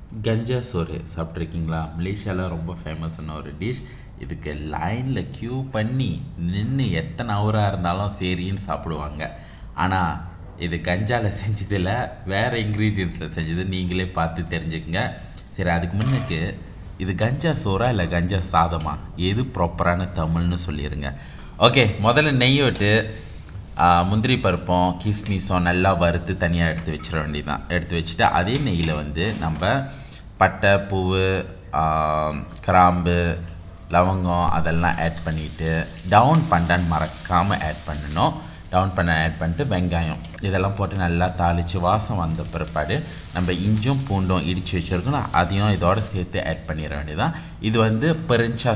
கஞ்சா சோறு சாப்பிட்ருக்கீங்களா? மலேசியாவில் ரொம்ப ஃபேமஸான ஒரு டிஷ். இதுக்கு லைனில் க்யூ பண்ணி நின்று எத்தனை ஹவராக இருந்தாலும் சரின்னு சாப்பிடுவாங்க. ஆனால் இது கஞ்சாவில் செஞ்சதில் வேறு இன்க்ரீடியன்ஸில் செஞ்சது நீங்களே பார்த்து தெரிஞ்சுக்கங்க. சரி, அதுக்கு முன்னுக்கு இது கஞ்சா சோறா இல்லை கஞ்சா சாதமா, எது ப்ராப்பரான தமிழ்னு சொல்லிடுங்க. ஓகே, முதல்ல நெய் விட்டு முந்திரி பருப்பும் கிஸ்மிஸும் நல்லா வறுத்து தனியாக எடுத்து வச்சிட வேண்டியதான். எடுத்து வச்சுட்டு அதே நெய்யில் வந்து நம்ம பட்டை, பூவு, கிராம்பு, லவங்கம் அதெல்லாம் ஆட் பண்ணிவிட்டு டவுன் பண்டான் மறக்காமல் ஆட் பண்ணணும். டவுன் பண்ண ஆட் பண்ணிட்டு வெங்காயம் இதெல்லாம் போட்டு நல்லா தாளித்து வாசம் வந்த பிற்பாடு நம்ம இஞ்சும் பூண்டும் இடித்து வச்சுருக்கோம், அதையும் இதோடு சேர்த்து ஆட் பண்ணிட வேண்டியதான். இது வந்து பெருஞ்சா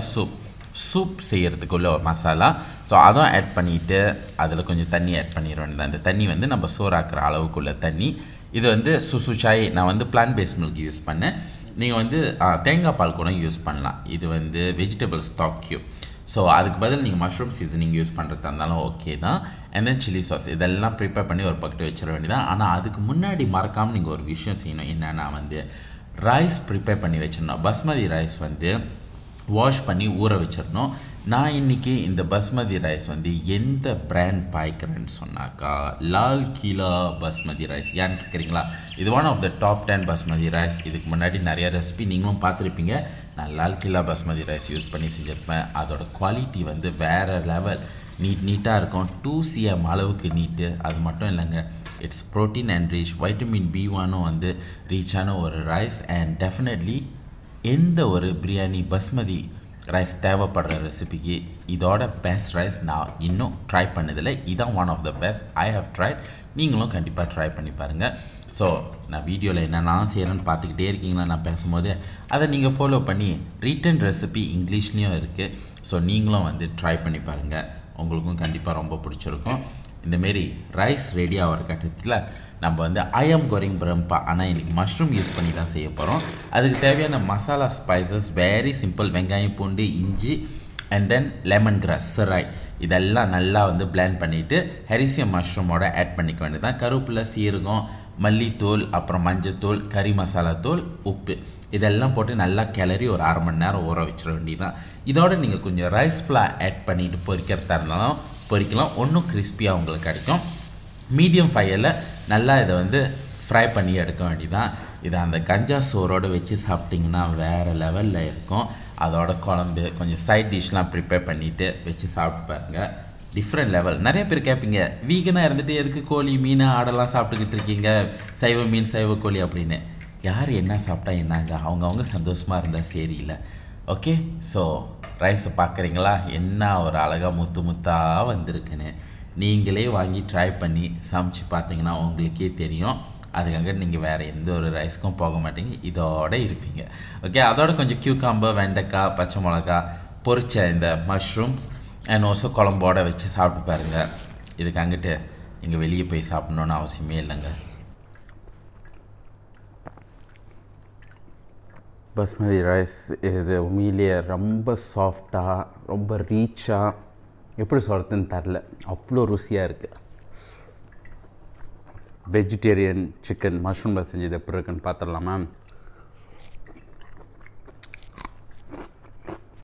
சூப் செய்கிறதுக்குள்ள ஒரு மசாலா. ஸோ அதுவும் ஆட் பண்ணிவிட்டு அதில் கொஞ்சம் தண்ணி ஆட் பண்ணிட வேண்டியதான். இந்த தண்ணி வந்து நம்ம சோறாக்குற அளவுக்குள்ள தண்ணி. இது வந்து சுசுச்சாய், நான் வந்து பிளான் பேஸ் மில்க் யூஸ் பண்ணேன். நீங்கள் வந்து தேங்காய் பால் கூட யூஸ் பண்ணலாம். இது வந்து வெஜிடபிள் ஸ்டாக் க்யூப். ஸோ அதுக்கு பதில் நீங்கள் மஷ்ரூம் சீசனிங் யூஸ் பண்ணுறதா இருந்தாலும் ஓகே தான். அண்ட் தென் சில்லி சாஸ் இதெல்லாம் ப்ரிப்பேர் பண்ணி ஒரு பக்கெட்டு வச்சிட வேண்டியதான். ஆனால் அதுக்கு முன்னாடி மறக்காமல் நீங்கள் ஒரு விஷயம் செய்யணும். என்னென்னா வந்து ரைஸ் ப்ரிப்பேர் பண்ணி வச்சிடணும். பாஸ்மதி ரைஸ் வந்து வாஷ் பண்ணி ஊற வச்சிடணும். நான் இன்றைக்கி இந்த பாஸ்மதி ரைஸ் வந்து எந்த பிராண்ட் பாய்க்கிறேன்னு சொன்னாக்கா லால் கிலா பாஸ்மதி ரைஸ். ஏன்னு கேட்குறீங்களா? இது one of the top 10 basmati rice. இதுக்கு முன்னாடி நிறைய ரெசிபி நீங்களும் பார்த்துருப்பீங்க. நான் லால் கிலா பாஸ்மதி ரைஸ் யூஸ் பண்ணி செஞ்சுருப்பேன். அதோட குவாலிட்டி வந்து வேறு லெவல். நீட்டாக இருக்கும். 2 cm அளவுக்கு நீட்டு. அது மட்டும் இல்லைங்க, it's protein and rich, vitamin B1 வந்து ரீச்சான ஒரு ரைஸ். அண்ட் டெஃபினெட்லி எந்த ஒரு பிரியாணி பாஸ்மதி ரைஸ் தேவைப்படுற ரெசிபிக்கு இதோட பெஸ்ட் ரைஸ் நான் இன்னும் ட்ரை பண்ணதில்லை. இதான் one of the best I have tried. நீங்களும் கண்டிப்பாக ட்ரை பண்ணி பாருங்கள். ஸோ நான் வீடியோவில் என்னெல்லாம் செய்கிறேன்னு பார்த்துக்கிட்டே இருக்கீங்களா நான் பேசும்போது, அதை நீங்கள் ஃபாலோ பண்ணி ரிட்டன் ரெசிபி இங்கிலீஷ்லேயும் இருக்குது. ஸோ நீங்களும் வந்து ட்ரை பண்ணி பாருங்கள், உங்களுக்கும் கண்டிப்பாக ரொம்ப பிடிச்சிருக்கும். இந்தமாரி ரைஸ் ரெடி ஆகிற கட்டத்தில் நம்ம வந்து ஐயம் கோரிங் பிரம்பா, ஆனால் இன்றைக்கி மஷ்ரூம் யூஸ் பண்ணி தான் செய்ய போகிறோம். அதுக்கு தேவையான மசாலா ஸ்பைசஸ் வெரி சிம்பிள். வெங்காயம், பூண்டு, இஞ்சி அண்ட் தென் லெமன் கிராஸ், சிராய் இதெல்லாம் நல்லா வந்து பிளெண்ட் பண்ணிவிட்டு ஹெரிசியம் மஷ்ரூமோட ஆட் பண்ணிக்க வேண்டியது. கருவேப்பிலை, சீரகம், மல்லித்தூள், அப்புறம் மஞ்சத்தூள், கறி மசாலா தூள், உப்பு இதெல்லாம் போட்டு நல்லா கிளறி ஒரு 1/2 மணி நேரம் ஊற வச்சிட வேண்டியதுதான். இதோட நீங்கள் கொஞ்சம் ரைஸ் ஃப்ளார் ஆட் பண்ணிவிட்டு பொரிக்கிறதா இருந்தாலும் பொரிக்கலாம். ஒன்றும் கிறிஸ்பியாக உங்களுக்கு கிடைக்கும். மீடியம் ஃபயரில் நல்லா இதை வந்து ஃப்ரை பண்ணி எடுக்க வேண்டியதான். இதை அந்த கஞ்சா சோறோடு வச்சு சாப்பிட்டிங்கன்னா வேறு லெவலில் இருக்கும். அதோட குழம்பு கொஞ்சம் சைட் டிஷ்லாம் ப்ரிப்பேர் பண்ணிவிட்டு வச்சு சாப்பிட்டு பாருங்கள், டிஃப்ரெண்ட் லெவல். நிறைய பேர் கேட்பீங்க, வீகனாக இருந்துட்டு எதுக்கு கோழி, மீன், ஆடெல்லாம் சாப்பிட்டுக்கிட்டு இருக்கீங்க, சைவ மீன், சைவ கோழி அப்படின்னு. யார் என்ன சாப்பிட்டா என்னங்க, அவங்கவுங்க சந்தோஷமாக இருந்தால் சரியில்லை. ஓகே, ஸோ ரைஸை பார்க்குறீங்களா என்ன ஒரு அழகாக முத்து முத்தாக வந்திருக்குன்னு. நீங்களே வாங்கி ட்ரை பண்ணி சமைச்சு பார்த்தீங்கன்னா உங்களுக்கே தெரியும். அதுக்காக நீங்கள் வேறு எந்த ஒரு ரைஸ்க்கும் போக மாட்டீங்க, இதோடு இருப்பீங்க. ஓகே, அதோட கொஞ்சம் கியூகாம்பர், வெண்டைக்காய், பச்சை மிளகா, பொரிச்ச இந்த மஷ்ரூம்ஸ் அண்ட் ஆல்சோ குழம்போடு வச்சு சாப்பிட்டு பாருங்கள். இதுக்கு அங்கிட்டு நீங்கள் வெளியே போய் சாப்பிட்ணுன்னு அவசியமே இல்லைங்க. பாஸ்மதி ரைஸ் இது உண்மையிலேயே ரொம்ப சாஃப்டாக, ரொம்ப ரீச்சாக, எப்படி சொல்கிறதுன்னு தெரில, அவ்வளோ ருசியாக இருக்குது. வெஜிடேரியன் சிக்கன் மஷ்ரூமில் செஞ்சது எப்படி இருக்குன்னு பார்த்துடலாமா?